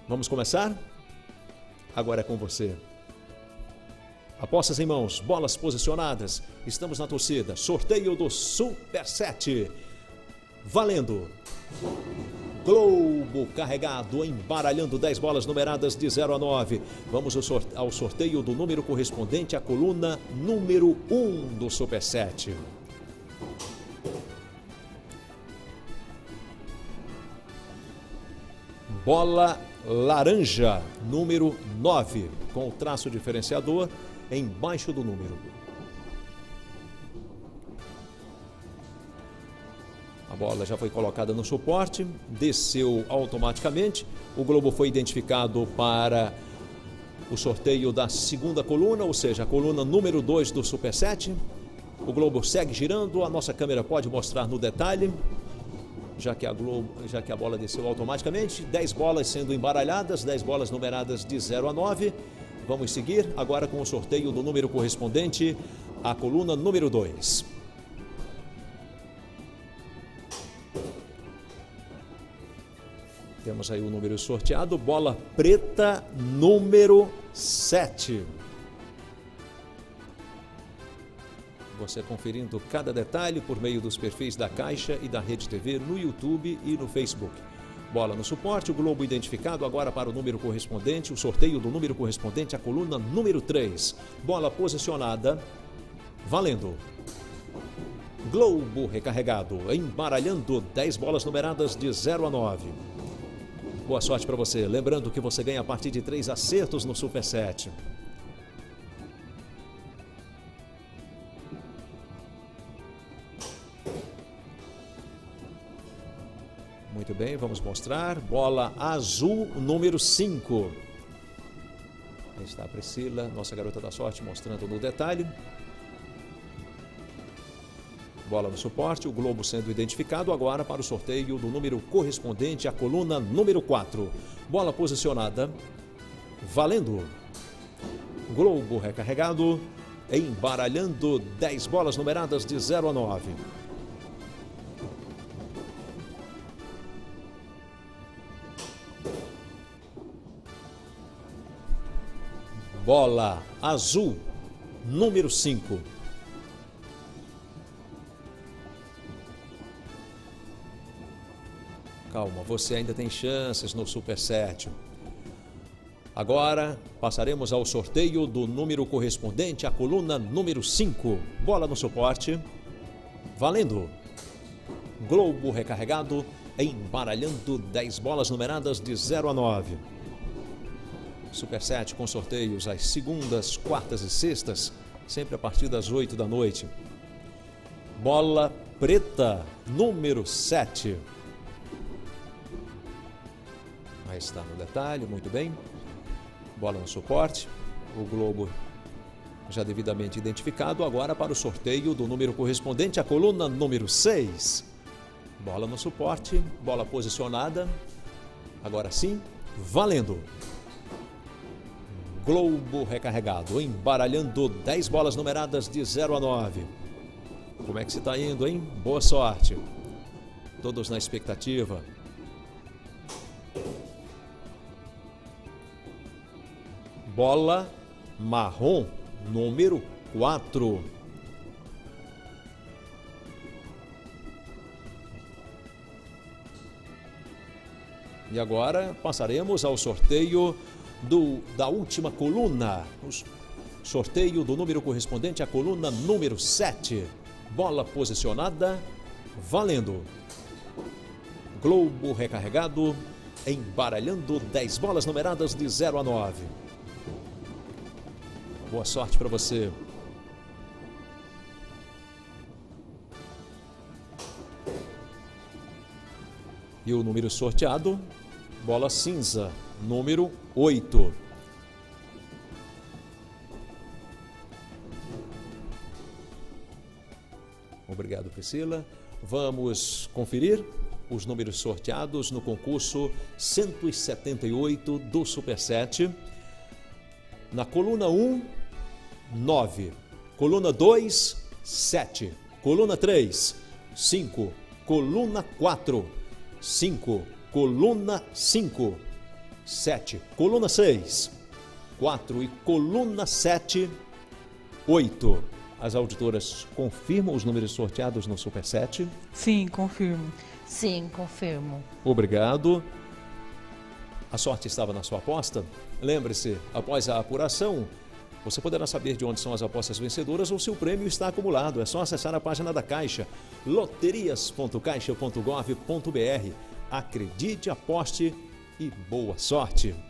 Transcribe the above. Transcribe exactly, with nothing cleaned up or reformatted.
Vamos começar? Agora é com você. Apostas em mãos, bolas posicionadas. Estamos na torcida. Sorteio do Super sete. Valendo. Globo carregado, embaralhando dez bolas numeradas de zero a nove. Vamos ao sorteio do número correspondente à coluna número um do Super sete. Bola laranja, número nove, com o traço diferenciador embaixo do número. A bola já foi colocada no suporte, desceu automaticamente. O globo foi identificado para o sorteio da segunda coluna, ou seja, a coluna número dois do Super sete. O globo segue girando, a nossa câmera pode mostrar no detalhe, já que a, globo, já que a bola desceu automaticamente. dez bolas sendo embaralhadas, dez bolas numeradas de zero a nove. Vamos seguir agora com o sorteio do número correspondente à coluna número dois. Temos aí o número sorteado, bola preta número sete. Você conferindo cada detalhe por meio dos perfis da Caixa e da Rede T V no YouTube e no Facebook. Bola no suporte, o globo identificado agora para o número correspondente, o sorteio do número correspondente à coluna número três. Bola posicionada, valendo. Globo recarregado, embaralhando dez bolas numeradas de zero a nove. Boa sorte para você. Lembrando que você ganha a partir de três acertos no Super sete. Muito bem, vamos mostrar. Bola azul, número cinco. Aí está a Priscila, nossa garota da sorte, mostrando no detalhe. Bola no suporte, o globo sendo identificado agora para o sorteio do número correspondente à coluna número quatro. Bola posicionada, valendo. Globo recarregado, embaralhando dez bolas numeradas de zero a nove. Bola azul, número cinco. Calma, você ainda tem chances no Super sete. Agora passaremos ao sorteio do número correspondente à coluna número cinco. Bola no suporte, valendo. Globo recarregado, embaralhando dez bolas numeradas de zero a nove. Super sete com sorteios às segundas, quartas e sextas, sempre a partir das oito da noite. Bola preta, número sete. Aí está no detalhe, muito bem. Bola no suporte, o globo já devidamente identificado. Agora para o sorteio do número correspondente à coluna número seis. Bola no suporte, bola posicionada. Agora sim, valendo. Globo recarregado, embaralhando dez bolas numeradas de zero a nove. Como é que se está indo, hein? Boa sorte. Todos na expectativa. Bola marrom, número quatro. E agora passaremos ao sorteio do, da última coluna. O sorteio do número correspondente à coluna número sete. Bola posicionada, valendo. Globo recarregado, embaralhando dez bolas numeradas de zero a nove. Boa sorte para você. E o número sorteado, bola cinza, número oito. Obrigado, Priscila. Vamos conferir os números sorteados no concurso cento e setenta e oito do Super sete. Na coluna um, nove. Coluna dois, sete. Coluna três, cinco. Coluna quatro, cinco. Coluna cinco. sete, coluna seis, quatro e coluna sete, oito. As auditoras confirmam os números sorteados no Super sete? Sim, confirmo. Sim, confirmo. Obrigado. A sorte estava na sua aposta? Lembre-se, após a apuração, você poderá saber de onde são as apostas vencedoras ou se o prêmio está acumulado. É só acessar a página da Caixa, loterias ponto caixa ponto gov ponto br. Acredite, aposte e boa sorte!